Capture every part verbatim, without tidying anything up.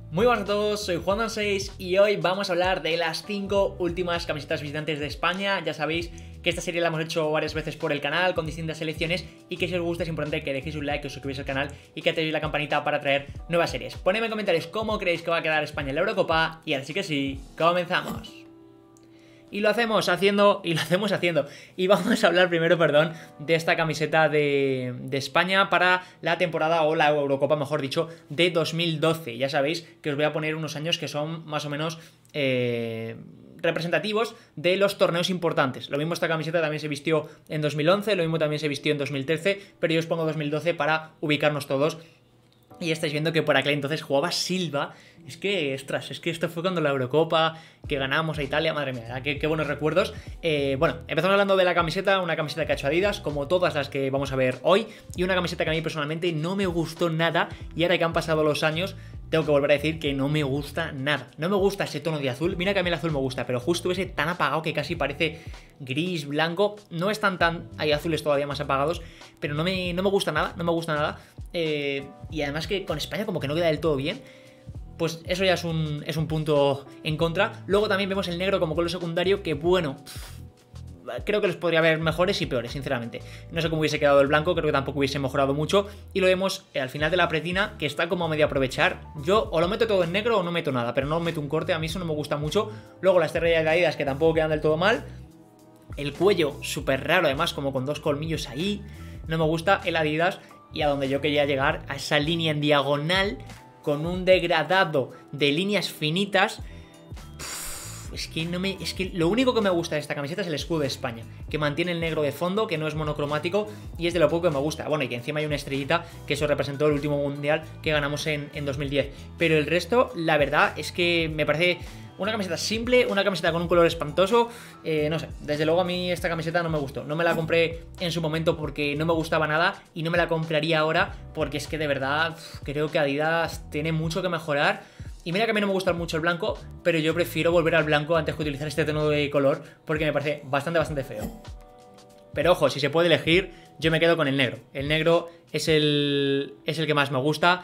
Muy buenas a todos, soy Juan seis y hoy vamos a hablar de las cinco últimas camisetas visitantes de España. Ya sabéis que esta serie la hemos hecho varias veces por el canal con distintas selecciones y que si os gusta es importante que dejéis un like, que os suscribáis al canal y que activéis la campanita para traer nuevas series. Ponedme en comentarios cómo creéis que va a quedar España en la Eurocopa y ahora sí que sí, comenzamos. Y lo hacemos haciendo, y lo hacemos haciendo. Y vamos a hablar primero, perdón, de esta camiseta de, de España para la temporada, o la Eurocopa, mejor dicho, de dos mil doce. Ya sabéis que os voy a poner unos años que son más o menos eh, representativos de los torneos importantes. Lo mismo esta camiseta también se vistió en dos mil once, lo mismo también se vistió en dos mil trece, pero yo os pongo dos mil doce para ubicarnos todos. Y estáis viendo que por aquel entonces jugaba Silva. Es que, ostras, es que esto fue cuando la Eurocopa, que ganamos a Italia, madre mía, qué, qué buenos recuerdos. Eh, bueno, empezamos hablando de la camiseta, una camiseta que ha hecho Adidas, como todas las que vamos a ver hoy, y una camiseta que a mí personalmente no me gustó nada, y ahora que han pasado los años, tengo que volver a decir que no me gusta nada. No me gusta ese tono de azul, mira que a mí el azul me gusta, pero justo ese tan apagado que casi parece gris, blanco, no están tan, hay azules todavía más apagados, pero no me, no me gusta nada, no me gusta nada, eh, y además que con España como que no queda del todo bien. Pues eso ya es un, es un punto en contra. Luego también vemos el negro como color secundario, que bueno, creo que los podría haber mejores y peores, sinceramente. No sé cómo hubiese quedado el blanco, creo que tampoco hubiese mejorado mucho. Y lo vemos al final de la pretina, que está como a medio aprovechar. Yo o lo meto todo en negro o no meto nada, pero no meto un corte, a mí eso no me gusta mucho. Luego las estrellas de Adidas, que tampoco quedan del todo mal. El cuello súper raro, además, como con dos colmillos ahí. No me gusta el Adidas, y a donde yo quería llegar, a esa línea en diagonal con un degradado de líneas finitas. Uf, es que no me. Es que lo único que me gusta de esta camiseta es el escudo de España, que mantiene el negro de fondo, que no es monocromático, y es de lo poco que me gusta. Bueno, y que encima hay una estrellita, que eso representó el último mundial que ganamos en, en dos mil diez. Pero el resto, la verdad, es que me parece una camiseta simple, una camiseta con un color espantoso. Eh, no sé, desde luego a mí esta camiseta no me gustó. No me la compré en su momento porque no me gustaba nada, y no me la compraría ahora porque es que de verdad creo que Adidas tiene mucho que mejorar. Y mira que a mí no me gusta mucho el blanco, pero yo prefiero volver al blanco antes que utilizar este tono de color porque me parece bastante, bastante feo. Pero ojo, si se puede elegir, yo me quedo con el negro. El negro es el, es el que más me gusta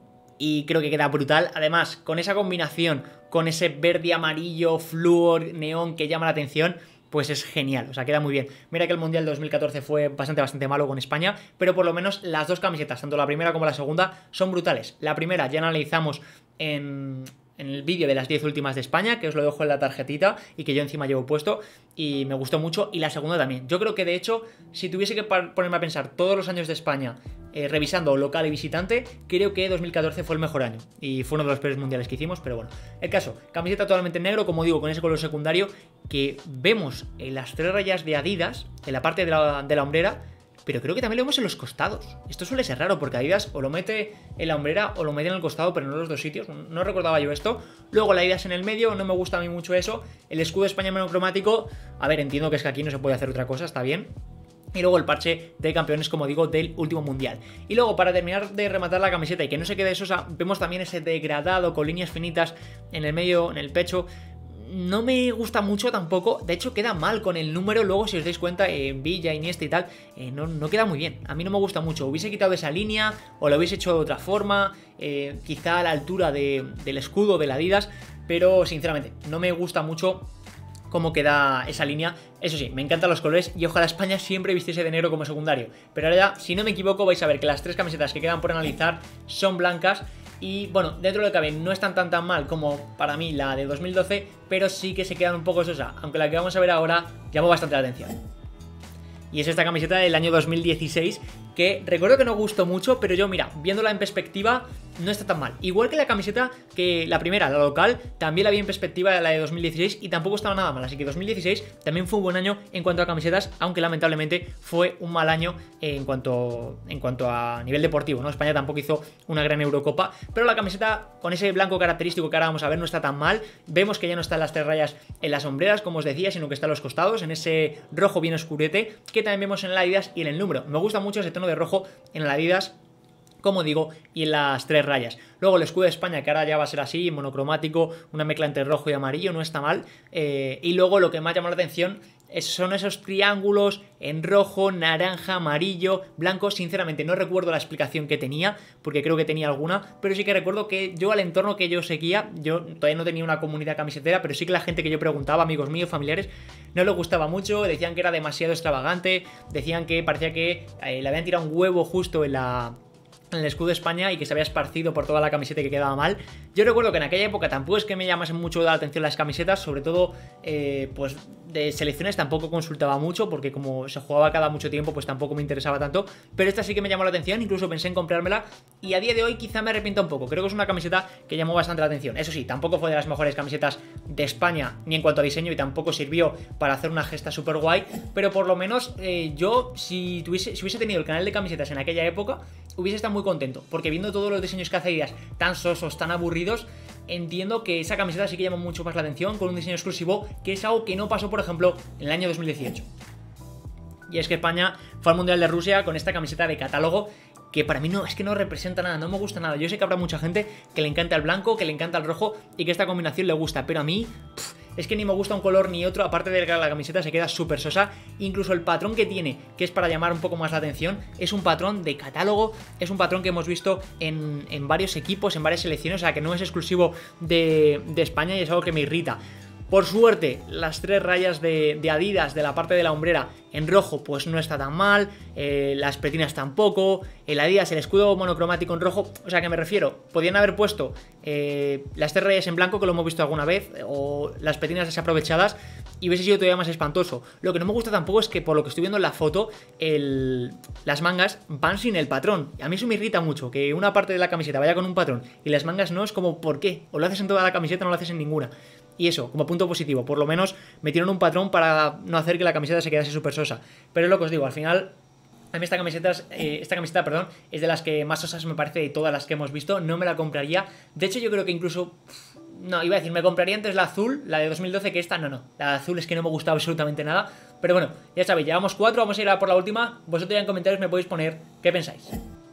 y creo que queda brutal. Además, con esa combinación, con ese verde, amarillo, flúor, neón que llama la atención, pues es genial, o sea, queda muy bien. Mira que el Mundial dos mil catorce fue bastante, bastante malo con España, pero por lo menos las dos camisetas, tanto la primera como la segunda, son brutales. La primera ya analizamos en, en el vídeo de las diez últimas de España, que os lo dejo en la tarjetita y que yo encima llevo puesto, y me gustó mucho, y la segunda también. Yo creo que de hecho, si tuviese que ponerme a pensar todos los años de España, eh, revisando local y visitante, creo que dos mil catorce fue el mejor año, y fue uno de los peores mundiales que hicimos, pero bueno. El caso, camiseta totalmente en negro, como digo, con ese color secundario, que vemos en las tres rayas de Adidas, en la parte de la, de la hombrera, pero creo que también lo vemos en los costados. Esto suele ser raro porque Adidas o lo mete en la hombrera o lo mete en el costado, pero no en los dos sitios. No recordaba yo esto. Luego la Adidas en el medio, no me gusta a mí mucho eso. El escudo de España monocromático, a ver, entiendo que es que aquí no se puede hacer otra cosa, está bien. Y luego el parche de campeones, como digo, del último mundial. Y luego, para terminar de rematar la camiseta y que no se quede sosa, vemos también ese degradado con líneas finitas en el medio, en el pecho. No me gusta mucho tampoco, de hecho queda mal con el número, luego si os dais cuenta, en eh, Villa, Iniesta y tal, eh, no, no queda muy bien, a mí no me gusta mucho. Hubiese quitado esa línea o lo hubiese hecho de otra forma, eh, quizá a la altura de, del escudo de la Adidas, pero sinceramente no me gusta mucho cómo queda esa línea. Eso sí, me encantan los colores y ojalá España siempre vistiese de negro como secundario. Pero ahora ya, si no me equivoco, vais a ver que las tres camisetas que quedan por analizar son blancas. Y bueno, dentro de lo que cabe no están tan tan mal como para mí la de dos mil doce, pero sí que se quedan un poco sosa, aunque la que vamos a ver ahora llamó bastante la atención. Y es esta camiseta del año dos mil dieciséis, que recuerdo que no gustó mucho, pero yo, mira, viéndola en perspectiva, no está tan mal. Igual que la camiseta, que la primera, la local, también la vi en perspectiva de la de dos mil dieciséis y tampoco estaba nada mal. Así que dos mil dieciséis también fue un buen año en cuanto a camisetas, aunque lamentablemente fue un mal año en cuanto, en cuanto a nivel deportivo, ¿no? España tampoco hizo una gran Eurocopa, pero la camiseta con ese blanco característico que ahora vamos a ver no está tan mal. Vemos que ya no están las tres rayas en las sombreras, como os decía, sino que está en los costados, en ese rojo bien oscurete, que también vemos en el Adidas y en el número. Me gusta mucho ese tono de rojo en el Adidas, como digo, y en las tres rayas. Luego el escudo de España, que ahora ya va a ser así, monocromático, una mezcla entre rojo y amarillo, no está mal. Eh, y luego lo que más llama la atención son esos triángulos en rojo, naranja, amarillo, blanco. Sinceramente no recuerdo la explicación que tenía, porque creo que tenía alguna, pero sí que recuerdo que yo al entorno que yo seguía, yo todavía no tenía una comunidad camisetera, pero sí que la gente que yo preguntaba, amigos míos, familiares, no les gustaba mucho, decían que era demasiado extravagante, decían que parecía que eh, le habían tirado un huevo justo en la... en el escudo de España y que se había esparcido por toda la camiseta y que quedaba mal. Yo recuerdo que en aquella época tampoco es que me llamasen mucho la atención las camisetas, sobre todo eh, pues de selecciones tampoco consultaba mucho porque como se jugaba cada mucho tiempo pues tampoco me interesaba tanto, pero esta sí que me llamó la atención, incluso pensé en comprármela y a día de hoy quizá me arrepienta un poco. Creo que es una camiseta que llamó bastante la atención. Eso sí, tampoco fue de las mejores camisetas de España ni en cuanto a diseño y tampoco sirvió para hacer una gesta súper guay, pero por lo menos eh, yo si, tuviese, si hubiese tenido el canal de camisetas en aquella época hubiese estado muy contento, porque viendo todos los diseños que hace Adidas tan sosos, tan aburridos, entiendo que esa camiseta sí que llama mucho más la atención con un diseño exclusivo, que es algo que no pasó, por ejemplo, en el año dos mil dieciocho. Y es que España fue al Mundial de Rusia con esta camiseta de catálogo que para mí no, es que no representa nada, no me gusta nada. Yo sé que habrá mucha gente que le encanta el blanco, que le encanta el rojo y que esta combinación le gusta, pero a mí... Pff, es que ni me gusta un color ni otro, aparte de que la camiseta se queda súper sosa. Incluso el patrón que tiene, que es para llamar un poco más la atención, es un patrón de catálogo, es un patrón que hemos visto en, en varios equipos, en varias selecciones, o sea que no es exclusivo de, de España y es algo que me irrita. Por suerte, las tres rayas de, de Adidas de la parte de la hombrera en rojo pues no está tan mal, eh, las pretinas tampoco, el Adidas, el escudo monocromático en rojo, o sea que me refiero, podían haber puesto eh, las tres rayas en blanco que lo hemos visto alguna vez, o las pretinas desaprovechadas y hubiese sido todavía más espantoso. Lo que no me gusta tampoco es que por lo que estoy viendo en la foto, el, las mangas van sin el patrón. A mí eso me irrita mucho, que una parte de la camiseta vaya con un patrón y las mangas no, es como ¿por qué? O lo haces en toda la camiseta o no lo haces en ninguna. Y eso, como punto positivo, por lo menos metieron un patrón para no hacer que la camiseta se quedase súper sosa. Pero es lo que os digo, al final, a mí esta camiseta, eh, esta camiseta, perdón, es de las que más sosas me parece de todas las que hemos visto. No me la compraría. De hecho, yo creo que incluso... No, iba a decir, me compraría antes la azul, la de dos mil doce, que esta no, no. La azul es que no me gusta absolutamente nada. Pero bueno, ya sabéis, llevamos cuatro, vamos a ir a por la última. Vosotros ya en comentarios me podéis poner qué pensáis.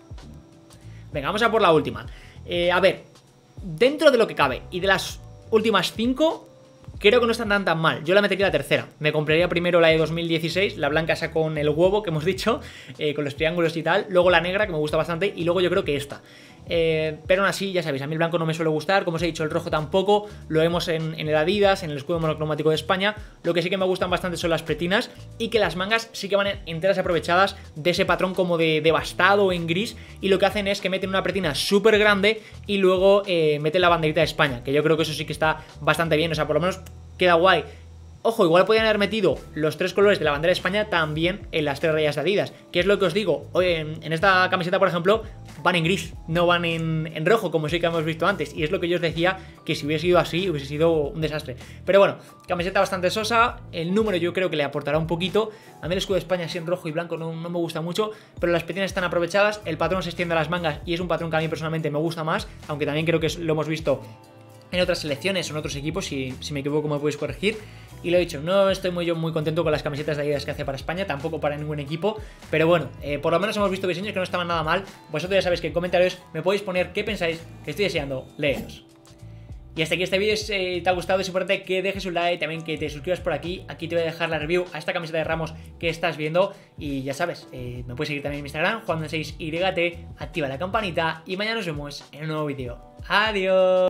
Venga, vamos a por la última. Eh, a ver, dentro de lo que cabe y de las últimas cinco, creo que no están tan tan mal. Yo la metería la tercera. Me compraría primero la de dos mil dieciséis, la blanca esa con el huevo que hemos dicho, eh, con los triángulos y tal. Luego la negra, que me gusta bastante. Y luego yo creo que esta. Eh, pero aún así, ya sabéis, a mí el blanco no me suele gustar. Como os he dicho, el rojo tampoco. Lo vemos en, en el Adidas, en el escudo monocromático de España. Lo que sí que me gustan bastante son las pretinas. Y que las mangas sí que van enteras aprovechadas de ese patrón como de devastado en gris. Y lo que hacen es que meten una pretina súper grande y luego eh, meten la banderita de España. Que yo creo que eso sí que está bastante bien. O sea, por lo menos queda guay. Ojo, igual podían haber metido los tres colores de la bandera de España también en las tres rayas de Adidas. Que es lo que os digo, en, en esta camiseta, por ejemplo, van en gris, no van en, en rojo, como sí que hemos visto antes. Y es lo que yo os decía, que si hubiese sido así, hubiese sido un desastre. Pero bueno, camiseta bastante sosa, el número yo creo que le aportará un poquito. A mí el escudo de España así en rojo y blanco no, no me gusta mucho, pero las petinas están aprovechadas, el patrón se extiende a las mangas y es un patrón que a mí personalmente me gusta más, aunque también creo que lo hemos visto en otras selecciones o en otros equipos, si, si me equivoco me podéis corregir. Y lo he dicho, no estoy muy, yo muy contento con las camisetas de Adidas que hace para España, tampoco para ningún equipo, pero bueno, eh, por lo menos hemos visto diseños que no estaban nada mal. Vosotros ya sabéis que en comentarios me podéis poner qué pensáis, que estoy deseando leeros. Y hasta aquí este vídeo, si eh, te ha gustado es importante que dejes un like, también que te suscribas por aquí. Aquí te voy a dejar la review a esta camiseta de Ramos que estás viendo. Y ya sabes, eh, me puedes seguir también en mi Instagram, Juan seis Y T, activa la campanita y mañana nos vemos en un nuevo vídeo. Adiós.